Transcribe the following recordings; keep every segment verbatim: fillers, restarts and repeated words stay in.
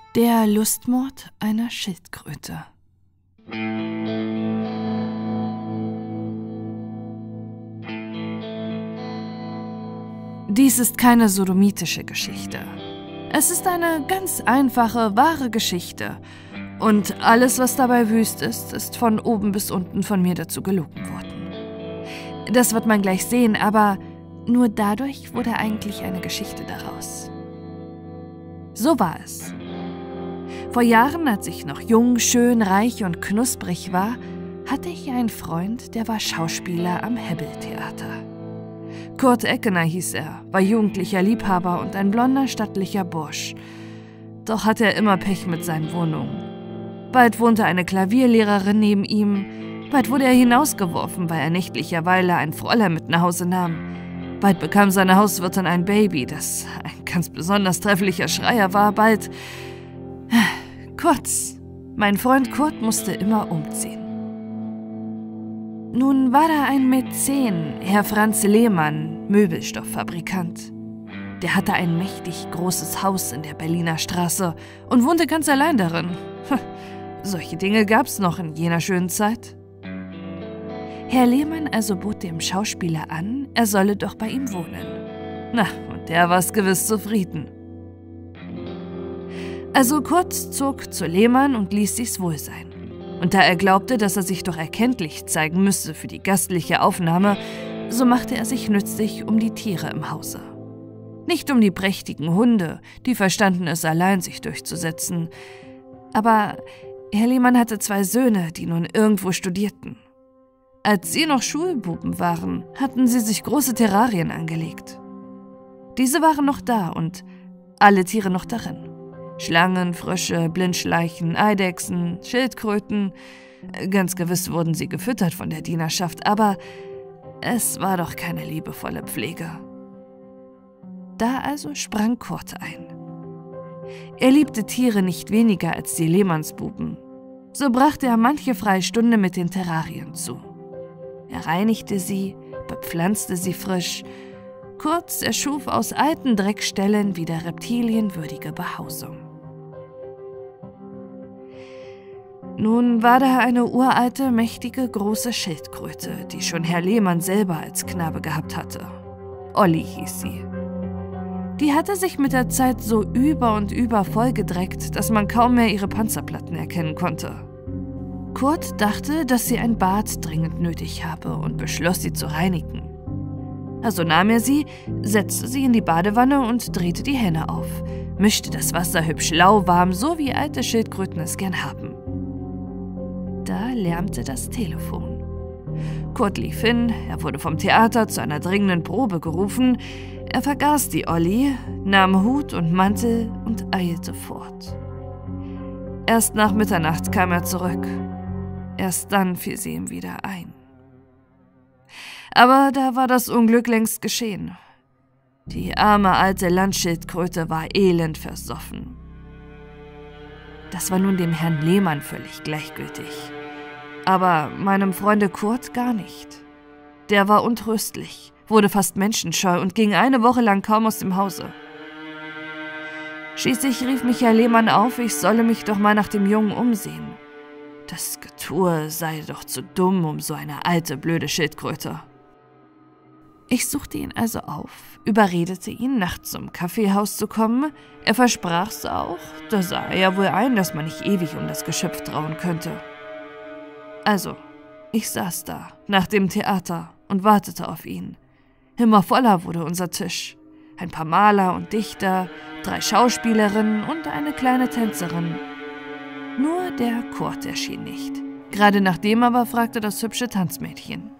Der Lustmord einer Schildkröte. Dies ist keine sodomitische Geschichte. Es ist eine ganz einfache, wahre Geschichte. Und alles, was dabei wüst ist, ist von oben bis unten von mir dazu gelogen worden. Das wird man gleich sehen, aber nur dadurch wurde eigentlich eine Geschichte daraus. So war es. Vor Jahren, als ich noch jung, schön, reich und knusprig war, hatte ich einen Freund, der war Schauspieler am Hebbel-Theater. Kurt Eckener hieß er, war jugendlicher Liebhaber und ein blonder, stattlicher Bursch. Doch hatte er immer Pech mit seinen Wohnungen. Bald wohnte eine Klavierlehrerin neben ihm, bald wurde er hinausgeworfen, weil er nächtlicherweile ein Fräulein mit nach Hause nahm. Bald bekam seine Hauswirtin ein Baby, das ein ganz besonders trefflicher Schreier war, bald... Kurz, mein Freund Kurt musste immer umziehen. Nun war da ein Mäzen, Herr Franz Lehmann, Möbelstofffabrikant. Der hatte ein mächtig großes Haus in der Berliner Straße und wohnte ganz allein darin. Solche Dinge gab's noch in jener schönen Zeit. Herr Lehmann also bot dem Schauspieler an, er solle doch bei ihm wohnen. Na, und der war's gewiss zufrieden. Also Kurt zog zu Lehmann und ließ sich's wohl sein. Und da er glaubte, dass er sich doch erkenntlich zeigen müsse für die gastliche Aufnahme, so machte er sich nützlich um die Tiere im Hause. Nicht um die prächtigen Hunde, die verstanden es allein, sich durchzusetzen. Aber Herr Lehmann hatte zwei Söhne, die nun irgendwo studierten. Als sie noch Schulbuben waren, hatten sie sich große Terrarien angelegt. Diese waren noch da und alle Tiere noch darin. Schlangen, Frösche, Blindschleichen, Eidechsen, Schildkröten. Ganz gewiss wurden sie gefüttert von der Dienerschaft, aber es war doch keine liebevolle Pflege. Da also sprang Kurt ein. Er liebte Tiere nicht weniger als die Lehmannsbuben. So brachte er manche freie Stunde mit den Terrarien zu. Er reinigte sie, bepflanzte sie frisch. Kurz, er schuf aus alten Dreckstellen wieder reptilienwürdige Behausung. Nun war da eine uralte, mächtige, große Schildkröte, die schon Herr Lehmann selber als Knabe gehabt hatte. Olli hieß sie. Die hatte sich mit der Zeit so über und über vollgedreckt, dass man kaum mehr ihre Panzerplatten erkennen konnte. Kurt dachte, dass sie ein Bad dringend nötig habe und beschloss, sie zu reinigen. Also nahm er sie, setzte sie in die Badewanne und drehte die Henne auf, mischte das Wasser hübsch lauwarm, so wie alte Schildkröten es gern haben. Da lärmte das Telefon. Kurt lief hin, er wurde vom Theater zu einer dringenden Probe gerufen, er vergaß die Olli, nahm Hut und Mantel und eilte fort. Erst nach Mitternacht kam er zurück. Erst dann fiel sie ihm wieder ein. Aber da war das Unglück längst geschehen. Die arme alte Landschildkröte war elend versoffen. Das war nun dem Herrn Lehmann völlig gleichgültig. Aber meinem Freunde Kurt gar nicht. Der war untröstlich, wurde fast menschenscheu und ging eine Woche lang kaum aus dem Hause. Schließlich rief mich Herr Lehmann auf, ich solle mich doch mal nach dem Jungen umsehen. Das Getue sei doch zu dumm um so eine alte, blöde Schildkröte. Ich suchte ihn also auf, überredete ihn, nachts zum Kaffeehaus zu kommen. Er versprach's auch, da sah er ja wohl ein, dass man nicht ewig um das Geschöpf trauen könnte. Also, ich saß da, nach dem Theater, und wartete auf ihn. Immer voller wurde unser Tisch. Ein paar Maler und Dichter, drei Schauspielerinnen und eine kleine Tänzerin. Nur der Kurt erschien nicht. Gerade nach dem aber fragte das hübsche Tanzmädchen.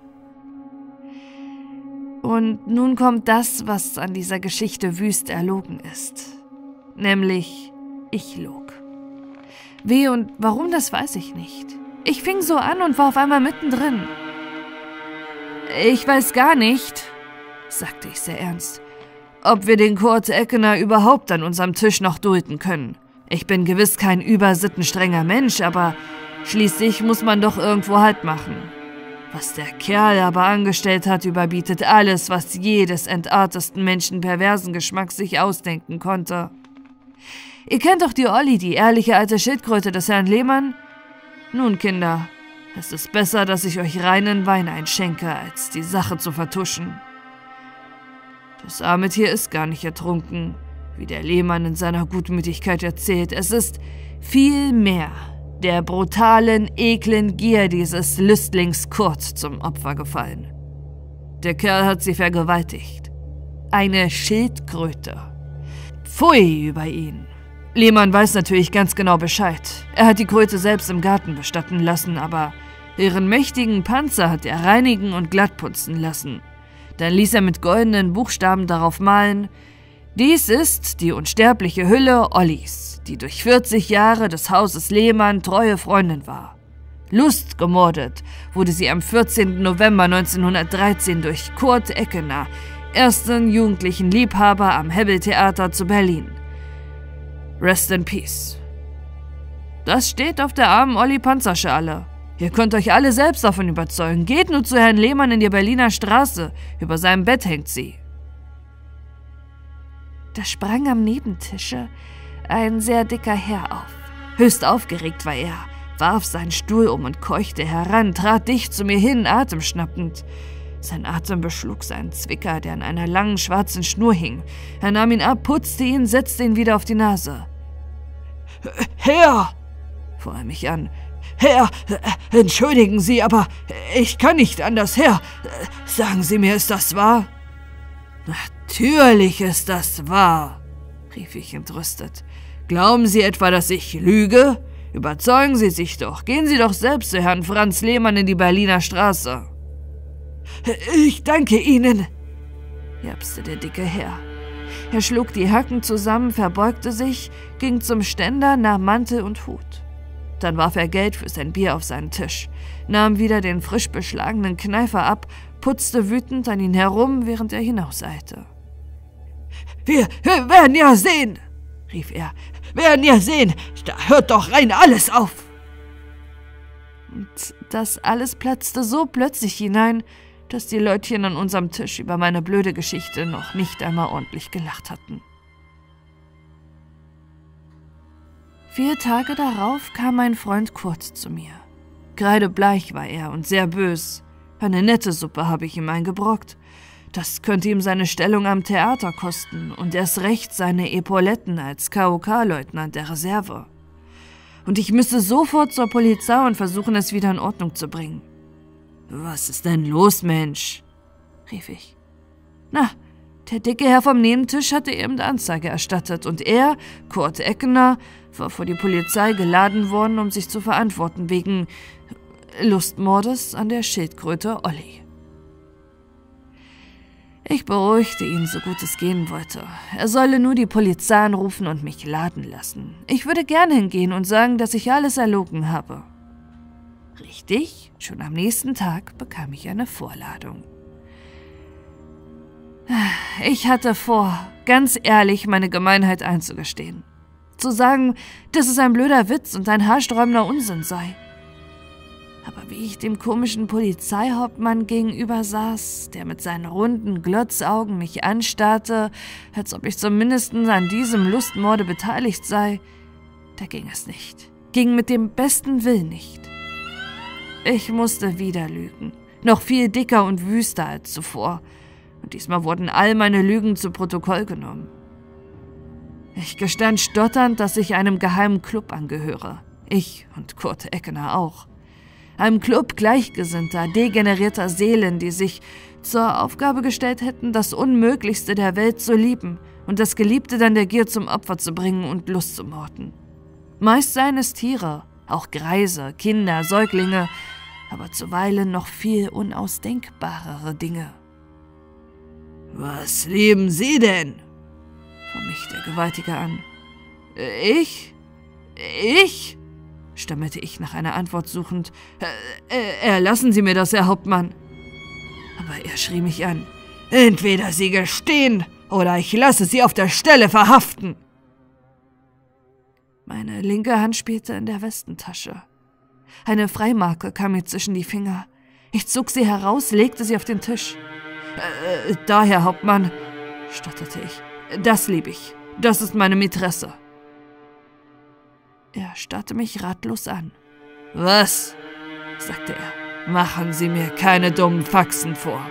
Und nun kommt das, was an dieser Geschichte wüst erlogen ist. Nämlich, ich log. Wie und warum, das weiß ich nicht. Ich fing so an und war auf einmal mittendrin. Ich weiß gar nicht, sagte ich sehr ernst, ob wir den Kurt Eckener überhaupt an unserem Tisch noch dulden können. Ich bin gewiss kein übersittenstrenger Mensch, aber schließlich muss man doch irgendwo Halt machen. Was der Kerl aber angestellt hat, überbietet alles, was jedes entartesten Menschen perversen Geschmacks sich ausdenken konnte. Ihr kennt doch die Olli, die ehrliche alte Schildkröte des Herrn Lehmann? Nun, Kinder, es ist besser, dass ich euch reinen Wein einschenke, als die Sache zu vertuschen. Das arme Tier ist gar nicht ertrunken, wie der Lehmann in seiner Gutmütigkeit erzählt. Es ist viel mehr der brutalen, eklen Gier dieses Lüstlings Kurt zum Opfer gefallen. Der Kerl hat sie vergewaltigt. Eine Schildkröte. Pfui über ihn. Lehmann weiß natürlich ganz genau Bescheid. Er hat die Kröte selbst im Garten bestatten lassen, aber ihren mächtigen Panzer hat er reinigen und glattputzen lassen. Dann ließ er mit goldenen Buchstaben darauf malen: Dies ist die unsterbliche Hülle Ollis, die durch vierzig Jahre des Hauses Lehmann treue Freundin war. Lust gemordet wurde sie am vierzehnten November neunzehnhundertdreizehn durch Kurt Eckener, ersten jugendlichen Liebhaber am Hebbel-Theater zu Berlin. Rest in Peace. Das steht auf der armen Olli Panzerschale. Ihr könnt euch alle selbst davon überzeugen. Geht nur zu Herrn Lehmann in die Berliner Straße. Über seinem Bett hängt sie. Da sprang am Nebentische ein sehr dicker Herr auf. Höchst aufgeregt war er, warf seinen Stuhl um und keuchte heran, trat dicht zu mir hin, atemschnappend. Sein Atem beschlug seinen Zwicker, der an einer langen schwarzen Schnur hing. Er nahm ihn ab, putzte ihn, setzte ihn wieder auf die Nase. »Herr«, fuhr er mich an, »Herr, entschuldigen Sie, aber ich kann nicht anders, Herr. Sagen Sie mir, ist das wahr?« »Natürlich ist das wahr«, rief ich entrüstet. »Glauben Sie etwa, dass ich lüge? Überzeugen Sie sich doch. Gehen Sie doch selbst zu Herrn Franz Lehmann in die Berliner Straße.« »Ich danke Ihnen«, japste der dicke Herr. Er schlug die Hacken zusammen, verbeugte sich, ging zum Ständer, nahm Mantel und Hut. Dann warf er Geld für sein Bier auf seinen Tisch, nahm wieder den frisch beschlagenen Kneifer ab, putzte wütend an ihn herum, während er hinauseilte. Wir, wir werden ja sehen«, rief er, »werden ja sehen, da hört doch rein alles auf.« Und das alles platzte so plötzlich hinein, dass die Leutchen an unserem Tisch über meine blöde Geschichte noch nicht einmal ordentlich gelacht hatten. Vier Tage darauf kam mein Freund Kurt zu mir. Kreidebleich war er und sehr bös. Eine nette Suppe habe ich ihm eingebrockt. Das könnte ihm seine Stellung am Theater kosten und erst recht seine Epauletten als K O K-Leutnant der Reserve. Und ich müsste sofort zur Polizei und versuchen, es wieder in Ordnung zu bringen. »Was ist denn los, Mensch?« rief ich. »Na, der dicke Herr vom Nebentisch hatte eben Anzeige erstattet und er, Kurt Eckener, war vor die Polizei geladen worden, um sich zu verantworten wegen Lustmordes an der Schildkröte Olli.« Ich beruhigte ihn, so gut es gehen wollte. Er solle nur die Polizei anrufen und mich laden lassen. Ich würde gern hingehen und sagen, dass ich alles erlogen habe. Richtig, schon am nächsten Tag bekam ich eine Vorladung. Ich hatte vor, ganz ehrlich meine Gemeinheit einzugestehen. Zu sagen, dass es ein blöder Witz und ein haarsträubender Unsinn sei. Aber wie ich dem komischen Polizeihauptmann gegenüber saß, der mit seinen runden Glotzaugen mich anstarrte, als ob ich zumindest an diesem Lustmorde beteiligt sei, da ging es nicht. Ging mit dem besten Willen nicht. Ich musste wieder lügen, noch viel dicker und wüster als zuvor, und diesmal wurden all meine Lügen zu Protokoll genommen. Ich gestand stotternd, dass ich einem geheimen Club angehöre, ich und Kurt Eckener auch. Einem Club gleichgesinnter, degenerierter Seelen, die sich zur Aufgabe gestellt hätten, das Unmöglichste der Welt zu lieben und das Geliebte dann der Gier zum Opfer zu bringen und Lust zu morden. Meist seien es Tiere, auch Greise, Kinder, Säuglinge, aber zuweilen noch viel unausdenkbarere Dinge. »Was lieben Sie denn?« fuhr mich der Gewaltige an. »Ich? Ich?« stammelte ich nach einer Antwort suchend. Äh, »Erlassen Sie mir das, Herr Hauptmann.« Aber er schrie mich an. »Entweder Sie gestehen, oder ich lasse Sie auf der Stelle verhaften!« Meine linke Hand spielte in der Westentasche. Eine Freimarke kam mir zwischen die Finger. Ich zog sie heraus, legte sie auf den Tisch. Äh, »Da, Herr Hauptmann«, stotterte ich. »Das lieb ich. Das ist meine Mätresse.« Er starrte mich ratlos an. »Was?«, sagte er. »Machen Sie mir keine dummen Faxen vor.«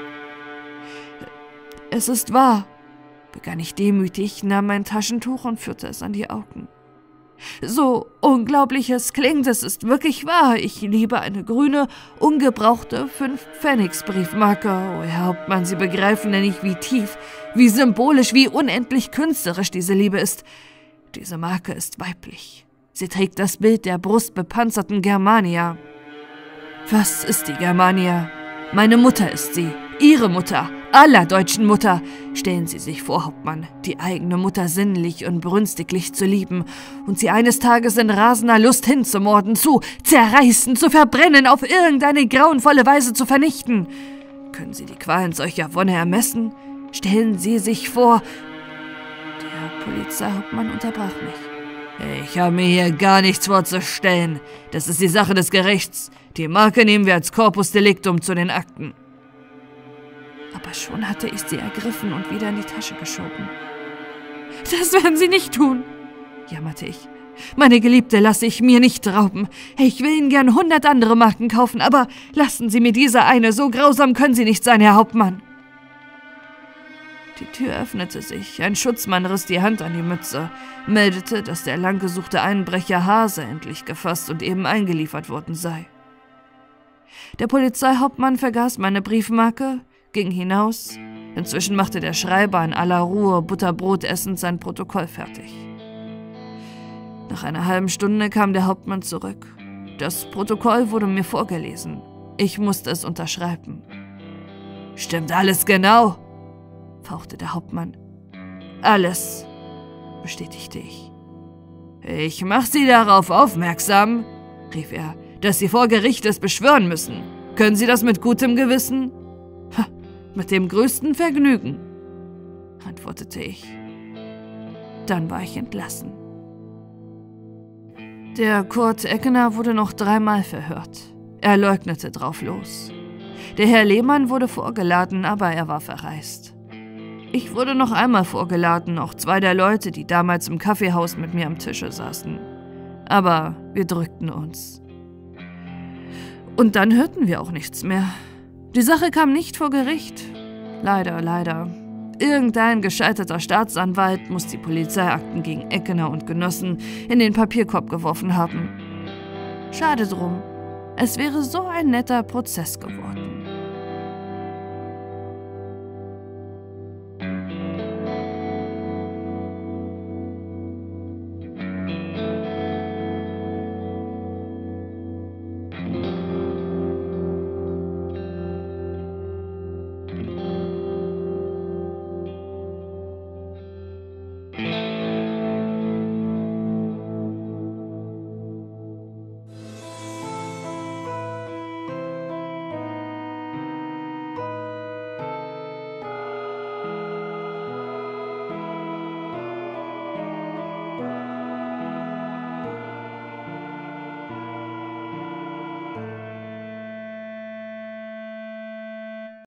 »Es ist wahr«, begann ich demütig, nahm mein Taschentuch und führte es an die Augen. »So unglaublich es klingt, es ist wirklich wahr. Ich liebe eine grüne, ungebrauchte fünf-Pfennigs-Briefmarke. Oh, Herr Hauptmann, Sie begreifen ja nicht, wie tief, wie symbolisch, wie unendlich künstlerisch diese Liebe ist. Diese Marke ist weiblich. Sie trägt das Bild der brustbepanzerten Germania.« »Was ist die Germania?« »Meine Mutter ist sie. Ihre Mutter. Aller deutschen Mutter. Stellen Sie sich vor, Hauptmann, die eigene Mutter sinnlich und brünstiglich zu lieben und sie eines Tages in rasender Lust hinzumorden, zu zerreißen, zu verbrennen, auf irgendeine grauenvolle Weise zu vernichten. Können Sie die Qualen solcher Wonne ermessen? Stellen Sie sich vor...« Der Polizeihauptmann unterbrach mich. »Ich habe mir hier gar nichts vorzustellen. Das ist die Sache des Gerichts. Die Marke nehmen wir als Corpus Delictum zu den Akten.« Aber schon hatte ich sie ergriffen und wieder in die Tasche geschoben. »Das werden Sie nicht tun«, jammerte ich. »Meine Geliebte lasse ich mir nicht rauben. Ich will Ihnen gern hundert andere Marken kaufen, aber lassen Sie mir diese eine. So grausam können Sie nicht sein, Herr Hauptmann.« Die Tür öffnete sich. Ein Schutzmann riss die Hand an die Mütze, meldete, dass der lang gesuchte Einbrecher Hase endlich gefasst und eben eingeliefert worden sei. Der Polizeihauptmann vergaß meine Briefmarke, ging hinaus. Inzwischen machte der Schreiber in aller Ruhe Butterbrot essend sein Protokoll fertig. Nach einer halben Stunde kam der Hauptmann zurück. Das Protokoll wurde mir vorgelesen. Ich musste es unterschreiben. »Stimmt alles genau?«, fauchte der Hauptmann. »Alles«, bestätigte ich. »Ich mache Sie darauf aufmerksam«, rief er, »dass Sie vor Gericht es beschwören müssen. Können Sie das mit gutem Gewissen?« »Mit dem größten Vergnügen«, antwortete ich. Dann war ich entlassen. Der Kurt Eckener wurde noch dreimal verhört. Er leugnete drauf los. Der Herr Lehmann wurde vorgeladen, aber er war verreist. Ich wurde noch einmal vorgeladen, auch zwei der Leute, die damals im Kaffeehaus mit mir am Tische saßen. Aber wir drückten uns. Und dann hörten wir auch nichts mehr. Die Sache kam nicht vor Gericht. Leider, leider. Irgendein gescheiterter Staatsanwalt muss die Polizeiakten gegen Eckener und Genossen in den Papierkorb geworfen haben. Schade drum. Es wäre so ein netter Prozess geworden.